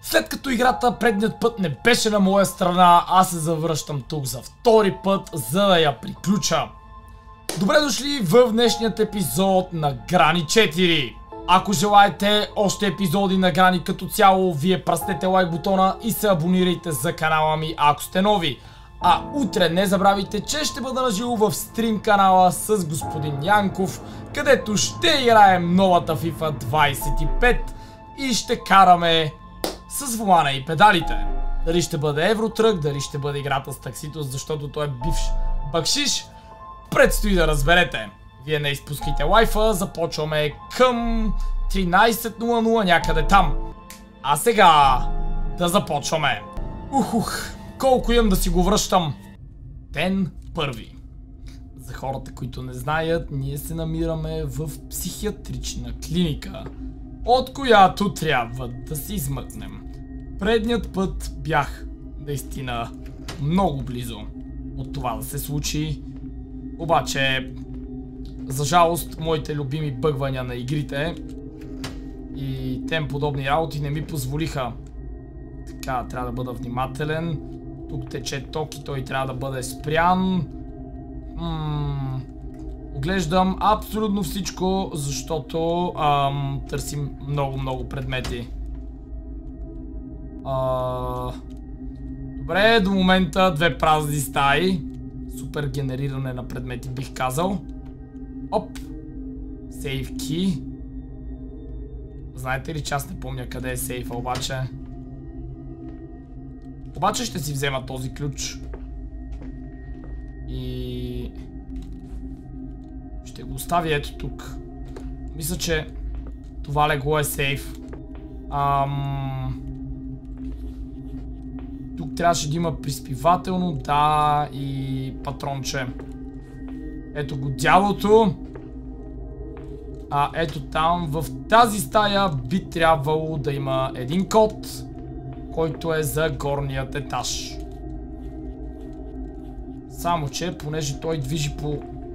След като играта предният път не беше на моя страна, аз се завръщам тук за втори път, за да я приключа. Добре дошли в днешният епизод на Грани 4. Ако желаете още епизоди на Грани като цяло, вие пръснете лайк бутона и се абонирайте за канала ми, ако сте нови. А утре не забравяйте, че ще бъда наживо в стрим канала с господин Янков, където ще играем новата FIFA 25 и ще караме с волана и педалите. Дали ще бъде Евротрък, дали ще бъде играта с таксито, защото той е бивш бакшиш, предстои да разберете. Вие не изпускайте лайфа, започваме към 13:00 някъде там. А сега да започваме. Колко имам да си го връщам? Ден първи. За хората, които не знаят, ние се намираме в психиатрична клиника, от която трябва да се измъкнем. Предният път бях наистина много близо от това да се случи, обаче за жалост моите любими бъгвания на игрите и тем подобни работи не ми позволиха. Така, трябва да бъда внимателен. Тук тече ток и той трябва да бъде спрян. Оглеждам абсолютно всичко, защото търсим много предмети. Добре, до момента две празни стаи. Супер генериране на предмети, бих казал. Оп! Сейф ки. Знаете ли, че аз не помня къде е сейфа, обаче ще си взема този ключ. И ще го оставя ето тук. Мисля, че това легло е сейф. Тук трябваше да има приспивателно, да, и патронче. Ето го дяволото. Ето там, в тази стая би трябвало да има един код, който е за горният етаж. Само че, понеже той движи по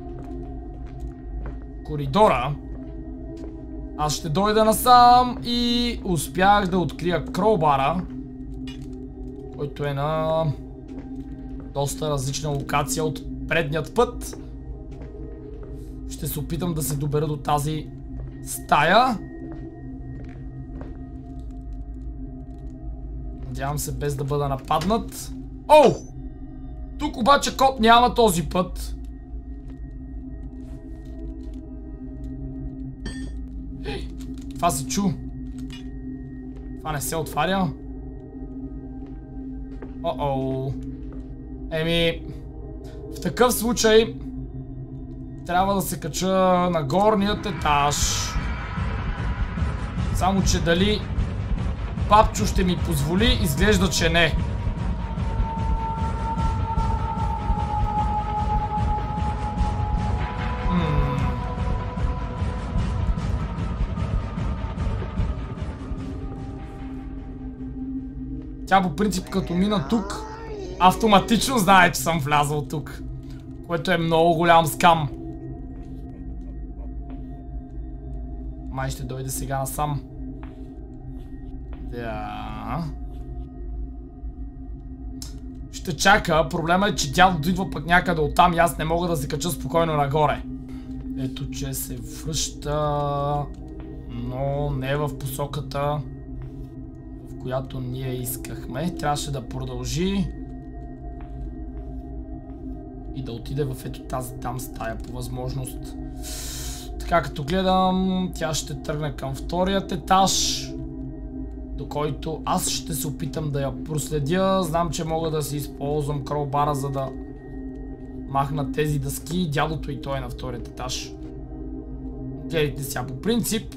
коридора, аз ще дойда насам и успях да открия кроубара, който е на доста различна локация от предният път. Ще се опитам да се добера до тази стая. Надявам се без да бъда нападнат. Оу! Тук обаче код няма този път. Това се чу. Това не се отваря. Еми, в такъв случай трябва да се кача на горният етаж. Само че дали папчо ще ми позволи, изглежда, че не. Тя по принцип като мина тук, автоматично знае, че съм влязъл тук, което е много голям скам. Май ще дойде сега насам. Да. Ще чака. Проблема е, че дядото идва пък някъде оттам и аз не мога да се кача спокойно нагоре. Ето, че се връща, но не в посоката, в която ние искахме. Трябваше да продължи и да отиде в ето тази там стая по възможност. Така, като гледам, тя ще тръгне към вторият етаж, до който аз ще се опитам да я проследя. Знам, че мога да си използвам кроубара, за да махна тези дъски. Дядото и той е на вторият етаж. Гледайте сега, по принцип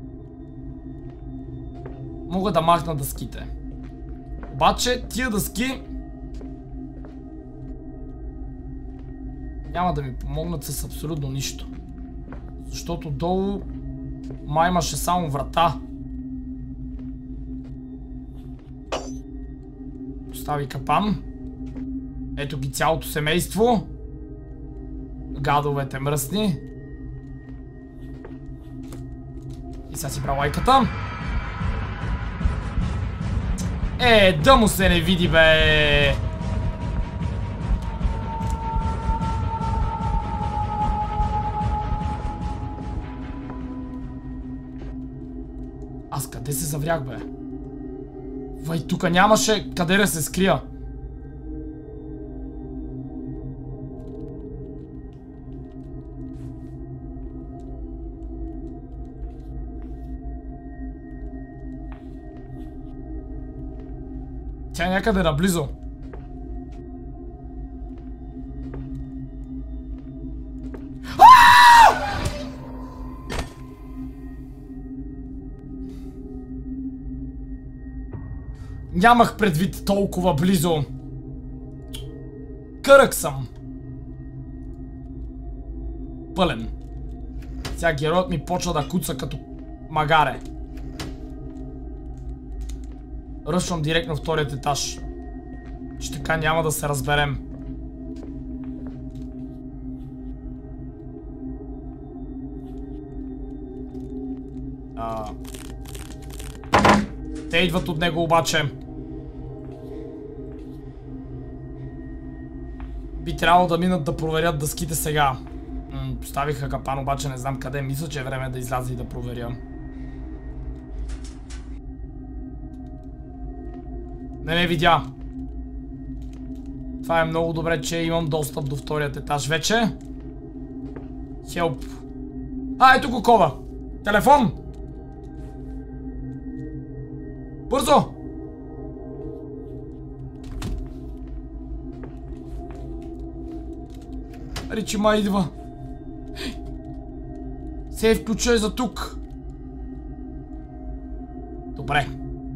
мога да махна дъските. Обаче тия дъски няма да ми помогнат с абсолютно нищо. Защото долу май имаше само врата. Постави капан. Ето ги цялото семейство. Гадовете мръсни. И сега си бра лайката. Да му се не види, бе! Аз къде се заврях, бе? Вай, тука нямаше къде да се скрия. Тя е някъде наблизо. Нямах предвид толкова близо. Кърък съм. Пълен. Сега героят ми почва да куца като магаре. Ръшвам директно вторият етаж. Че така няма да се разберем. Те идват от него обаче. Би трябвало да минат да проверят дъските сега. Поставиха капан, обаче не знам къде. Мисля, че е време да изляза и да проверя. Не видя. Това е много добре, че имам достъп до вторият етаж вече. Хелп. Ето го кода. Телефон. Бързо. Ричи ма идва. Сейф ключа е за тук. Добре.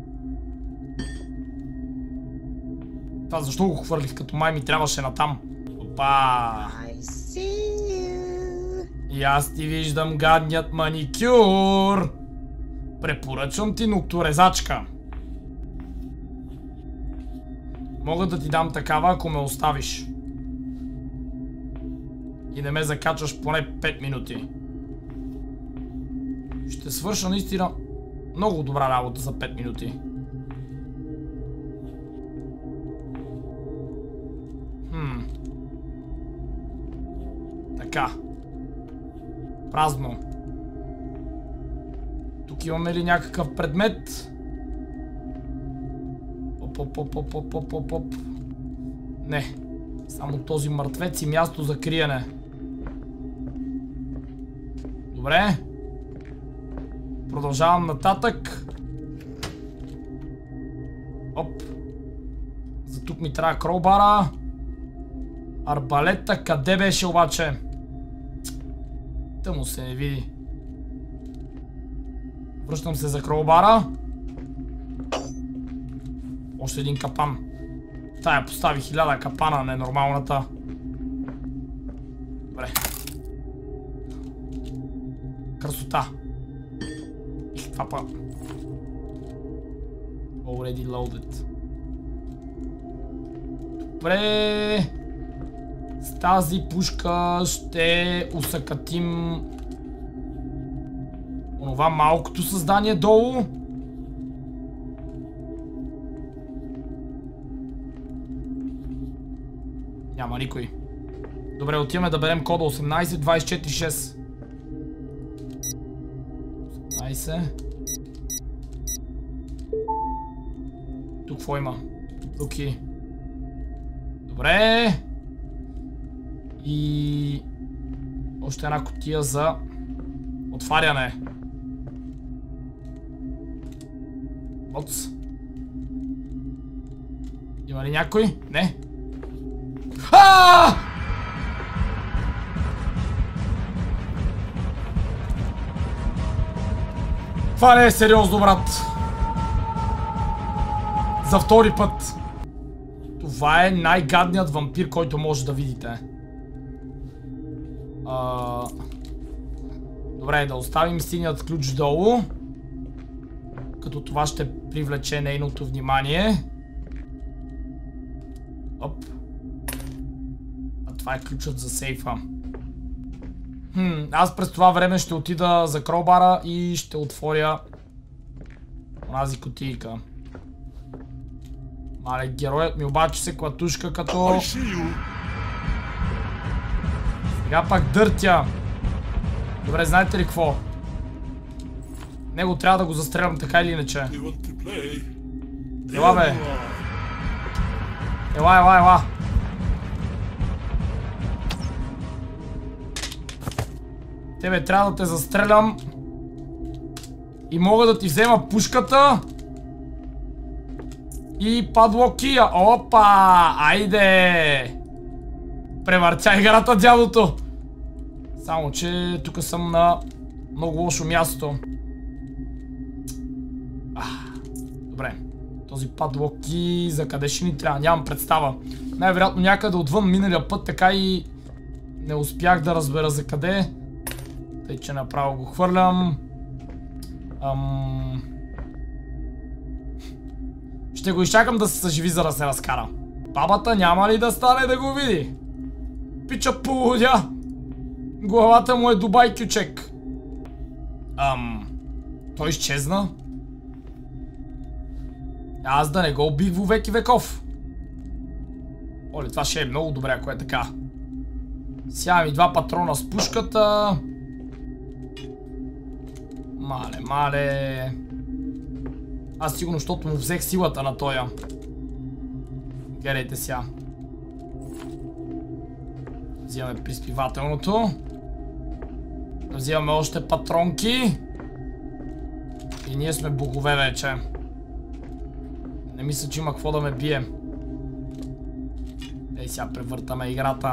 Това защо го хвърлих, като май ми трябваше натам? Опа! И аз ти виждам, гадният маникюр! Препоръчвам ти нокторезачка. Мога да ти дам такава, ако ме оставиш. И не ме закачаш поне 5 минути. Ще свърша наистина много добра работа за 5 минути. Така. Празно. Тук имаме ли някакъв предмет? Оп. Не. Само този мъртвец и място за криене. Добре. Продължавам нататък. Оп. За тук ми трябва кроубара. Арбалета къде беше обаче? Тъмо се не види. Връщам се за кроубара. Още един капан. Тая постави 1000 капана, ненормалната. Добре. Красота. И това па. Already loaded. Добре. С тази пушка ще усъкатим онова малкото създание долу. Няма никой. Добре, отиваме да берем кода 18246. 18. Тук какво има? Туки. Добре. И още една кутия за отваряне. Оц. Има ли някой? Не. Това не е сериозно, брат. За втори път. Това е най-гадният вампир, който може да видите. Добре, да оставим синият ключ долу. Като това ще привлече нейното внимание. Оп. А това е ключът за сейфа. Аз през това време ще отида за кроубара и ще отворя онази кутийка. Мале, героят ми обаче се клатушка като... Сега пак дъртя. Добре, знаете ли какво? Него трябва да го застрелям така или иначе. Ела, бе. Ела. Тебе трябва да те застрелям. И мога да ти взема пушката. И падлокия. Опа! Айде! Превъртя играта, дядото. Само, че тук съм на много лошо място. Добре. Този падлоки за къде ще ни трябва? Нямам представа. Най-вероятно някъде отвън миналия път, така и не успях да разбера за къде. Тъй, че направо го хвърлям. Ще го изчакам да се съживи, за да се разкара. Бабата няма ли да стане да го види? Пича полудя! Главата му е Дубай кючек. Той изчезна? Аз да не го убих во веки веков. Оле, това ще е много добре, ако е така. Сега ми 2 патрона с пушката. Мале. Аз сигурно, защото му взех силата на тоя. Гледайте сега. Взимаме приспивателното. Взимаме още патронки. И ние сме богове вече. Не мисля, че има какво да ме бие. Ей, сега превъртаме играта.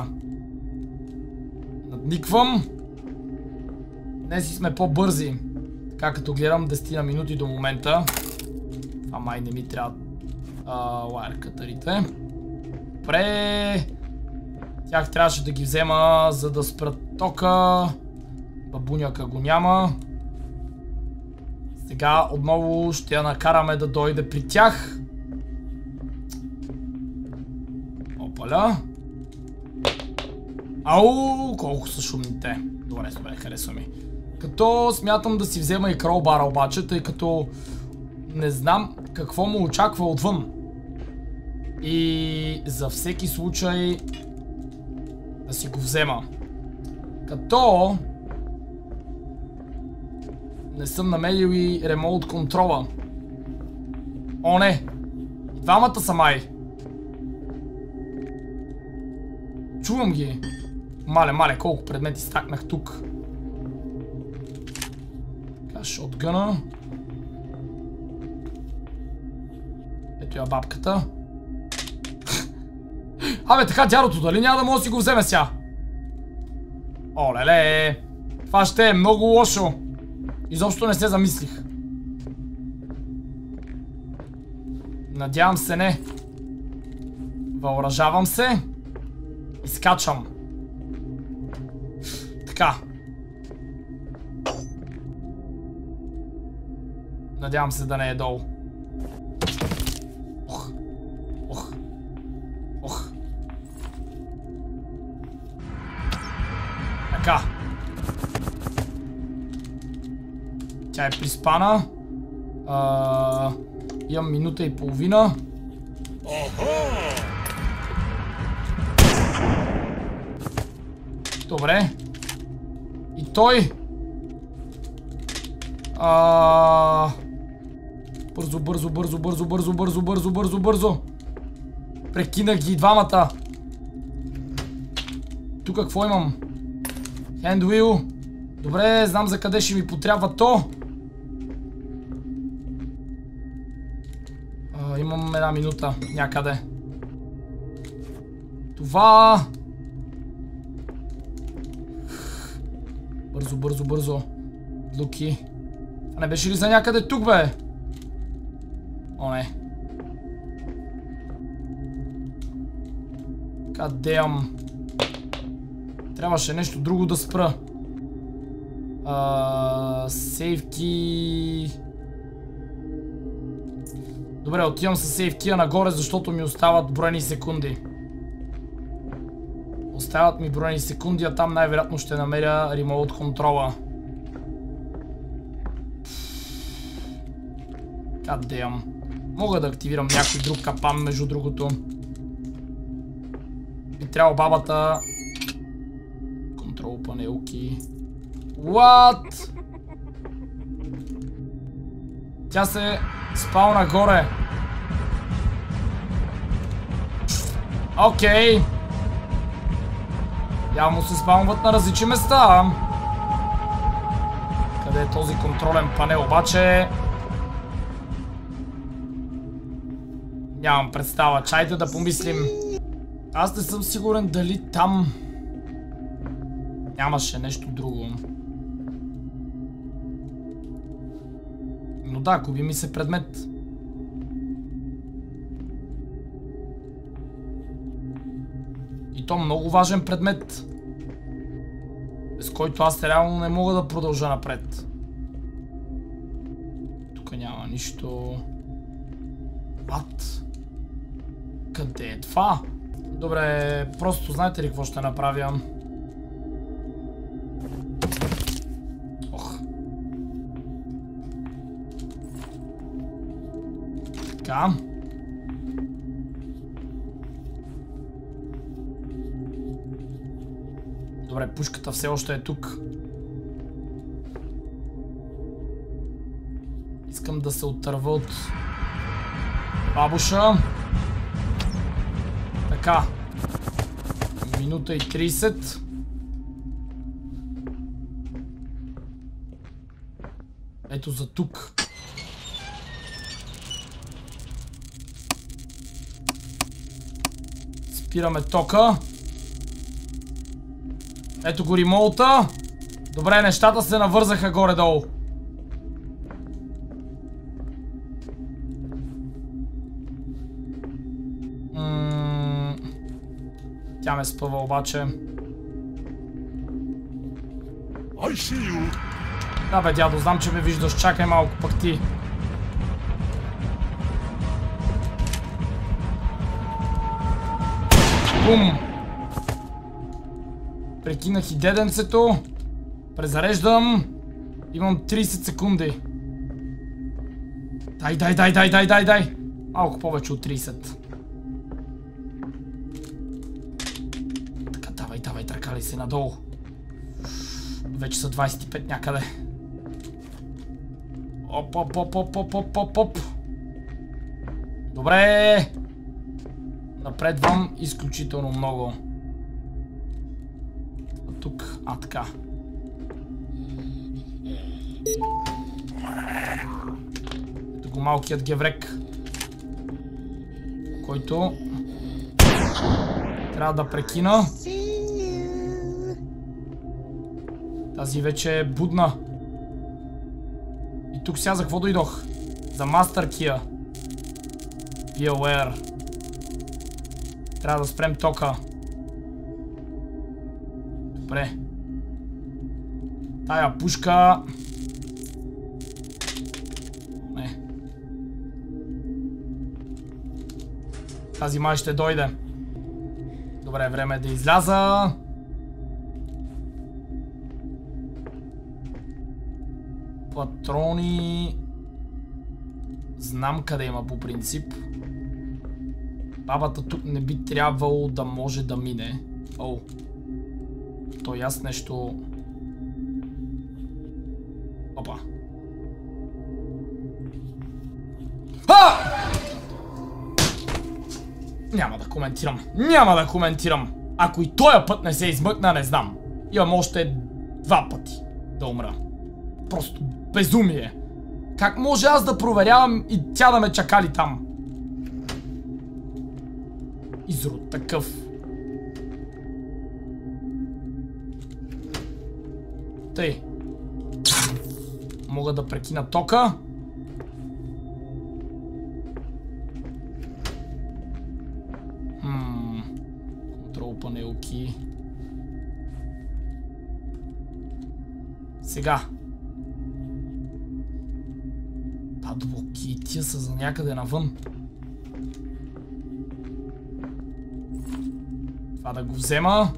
Надниквам. Днес сме по-бързи. Така като гледам 10 на минути до момента. Това май не ми трябва лайер катарите. Добре. Тях трябваше да ги взема, за да спрат тока. Бабуняка го няма. Сега отново ще я накараме да дойде при тях. Опаля. Ау, колко са шумните. Добре, харесва ми. Като смятам да си взема и кролбара обаче, тъй като не знам какво му очаква отвън. И за всеки случай да си го взема. Като не съм намерил и ремоут контрола. О, не! И двамата са май. Чувам ги. Мале, колко предмети стакнах тук. Така, шотгъна. Ето я бабката. Абе, така дядото, дали няма да може да си го вземе сега? Оле-ле! Това ще е много лошо. Изобщо не се замислих. Надявам се не. Въоръжавам се. И скачам. Така. Надявам се да не е долу. Така. Тя е приспана. Имам минута и половина. Добре. И той. Бързо. Прекинах ги двамата. Тук какво имам? Хендуил. Добре, знам за къде ще ми потрябва то. Имам 1 минута някъде. Това. Бързо. Луки. Това не беше ли за някъде тук, бе? О, не. Кадеям. Трябваше нещо друго да спра. Сейвки. Добре, отивам с сейвкия нагоре, защото ми остават броени секунди. Остават ми броени секунди, а там най-вероятно ще намеря ремоут контрола. God damn. Мога да активирам някой друг капан, между другото. Би трябвало бабата... Контрол панелки. What? Тя се спал нагоре. Окей. Явно се спалват на различни места. Къде е този контролен панел обаче? Нямам представа. Чайте да помислим. Аз не съм сигурен дали там нямаше нещо друго. Но да, губи ми се предмет. И то много важен предмет, без който аз реално не мога да продължа напред. Тук няма нищо. What? Къде е това? Добре, просто знаете ли какво ще направя? Ох. Така. Добре, пушката все още е тук. Искам да се отърва от бабуша. Така. Минута и 30. Ето за тук. Спираме тока. Ето го ремоута. Добре, нещата се навързаха горе-долу. Тя ме спъва обаче. Да бе, дядо, знам, че ме виждаш. Чакай малко пък ти. Бум! Прекинах и деденцето. Презареждам. Имам 30 секунди. Дай. Малко повече от 30. Така, давай, търкали се надолу. Вече са 25 някъде. Оп. Добре. Напредвам изключително много. Тук, така. Ето го малкият геврек, който трябва да прекина. Тази вече е будна. И тук сега за какво дойдох? За Master Key. Be aware. Трябва да спрем тока. Добре. Тая пушка... Не. Тази май ще дойде. Добре, време е да изляза. Патрони... Знам къде има по принцип. Бабата тук не би трябвало да може да мине. Оу. То и аз нещо... Опа. Няма да коментирам. Ако и този път не се измъкна, не знам. Имам още 2 пъти да умра. Просто безумие. Как може аз да проверявам и тя да ме чакали там? Изрод такъв. Тъй. Мога да прекина тока. Контрол панелки. Сега. Падлоки, тия са за някъде навън. Това да го взема.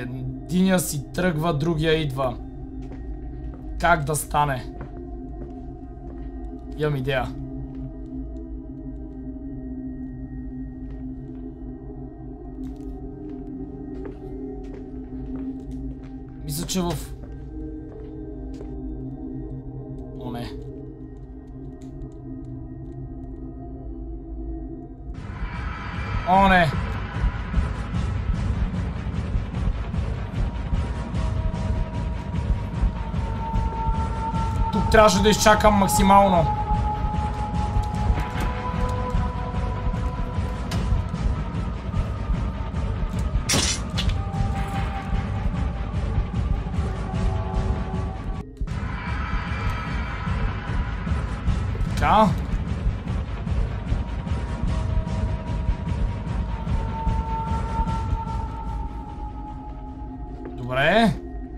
Единия си тръгва, другия идва. Как да стане? Имам идея. Мисля, че в... О, не. О, не. Тук трябваше да изчакам максимално. Така. Добре.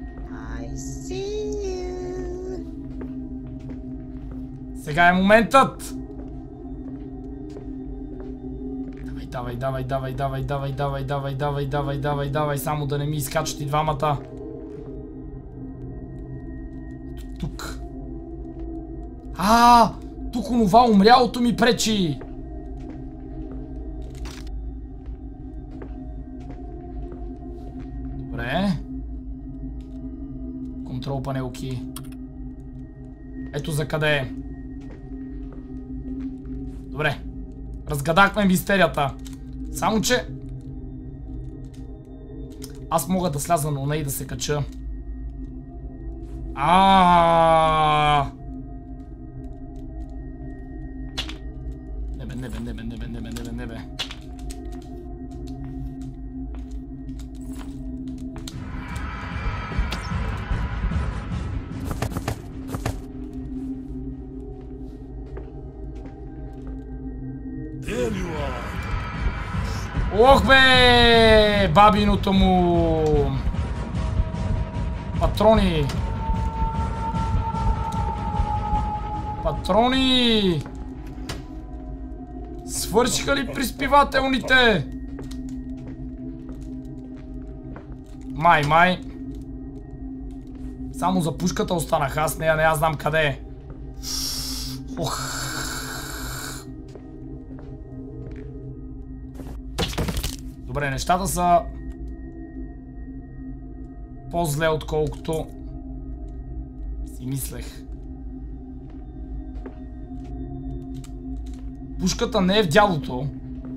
Сега е моментът! Давай, давай, давай, давай, давай, давай, давай, давай, давай, давай, давай, само да не ми изкачат и двамата. Тук. Тук онова умрялото ми пречи! Добре. Контрол панелки. Ето за къде е. Добре. Разгадахме мистерията. Само че... Аз мога да сляза на нея и да се кача. Небе. Ох бе! Бабиното му! Патрони! Патрони! Свършиха ли приспивателните? Май. Само за пушката останах, аз не знам къде е. Ох. Добре, нещата са по-зле, отколкото си мислех. Пушката не е в дядото.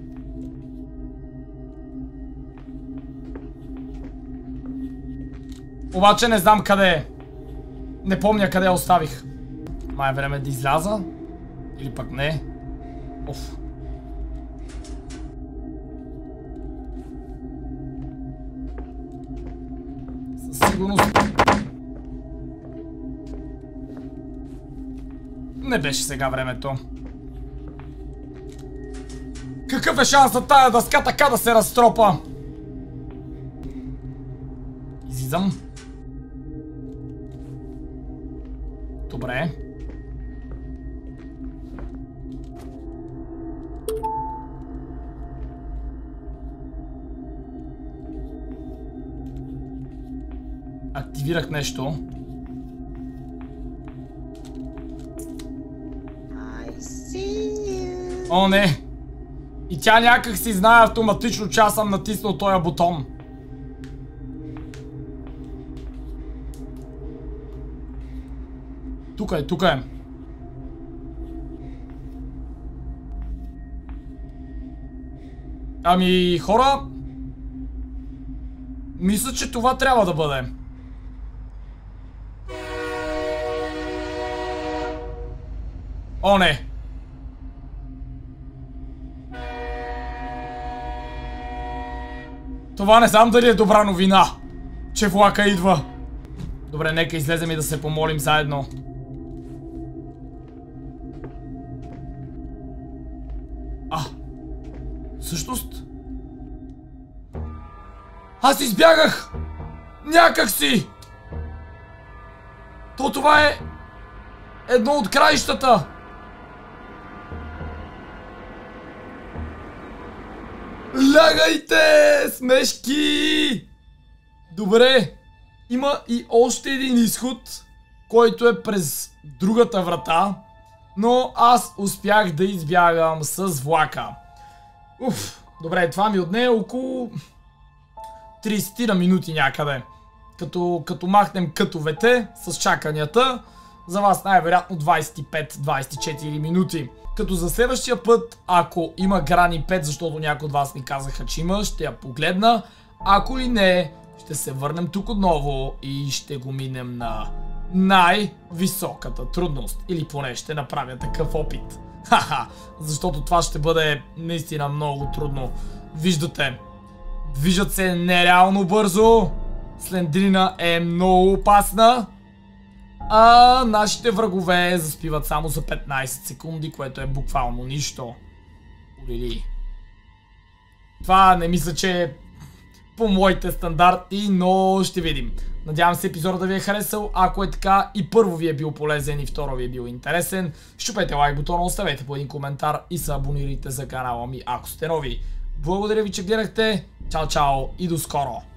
Обаче не знам къде е. Не помня къде я оставих. Май е време да изляза. Или пък не. Оф. Със сигурност. Не беше сега времето. Какъв е шансът тая дъска така да се разтропа? Излизам. Добре. Активирах нещо. О, не! И тя някак си знае автоматично, че аз съм натиснал този бутон. Тук е. Ами, хора... Мисля, че това трябва да бъде. О, не! Това не знам дали е добра новина, че влака идва. Добре, нека излезем и да се помолим заедно. Всъщност... Аз избягах! Някак си! Това е... едно от краищата! Лягайте, смешки! Добре, има и още един изход, който е през другата врата, но аз успях да избягам с влака. Добре, това ми отне около 30 на минути някъде. Като махнем кътовете с чаканията, за вас най-вероятно 25-24 минути. Като за следващия път, ако има Грани 5, защото някои от вас ми казаха, че има, ще я погледна. Ако ли не, ще се върнем тук отново и ще го минем на най-високата трудност. Или поне ще направя такъв опит. Защото това ще бъде наистина много трудно. Виждате, движат се нереално бързо. Слендрина е много опасна. А нашите врагове заспиват само за 15 секунди, което е буквално нищо. Олили. Това не мисля, че е по моите стандарти, но ще видим. Надявам се епизода да ви е харесал. Ако е така, и първо ви е бил полезен, и второ ви е бил интересен, щупете лайк бутона, оставете по един коментар и се абонирайте за канала ми, ако сте нови. Благодаря ви, че гледахте. Чао, чао и до скоро!